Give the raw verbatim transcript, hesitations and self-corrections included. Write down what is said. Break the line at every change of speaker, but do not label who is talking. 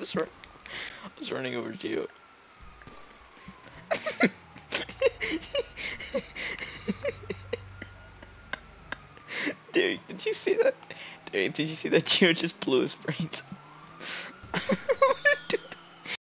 was, run I was running over Geo. Dude, did you see that? Dude, did you see that Geo just blew his brains?